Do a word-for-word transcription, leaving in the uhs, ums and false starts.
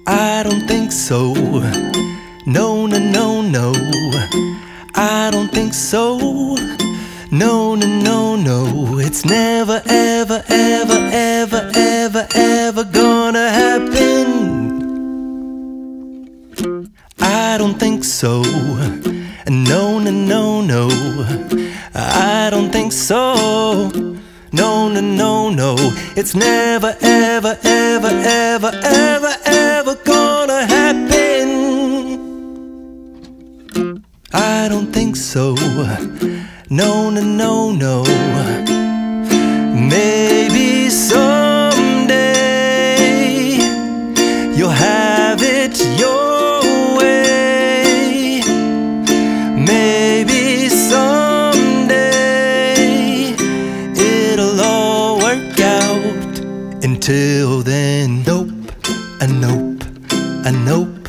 I don't think so. No, no, no, no. I don't think so. No, no, no, no. It's never, ever, ever, ever, ever, ever gonna happen. I don't think so. No, no, no, no. I don't think so. No, no, no, no. It's never, ever, ever, ever, ever, ever gonna happen. I don't think so. No, no, no, no. Maybe someday you'll have it your way. Maybe someday it'll all work out. Until then, nope, a nope, a nope.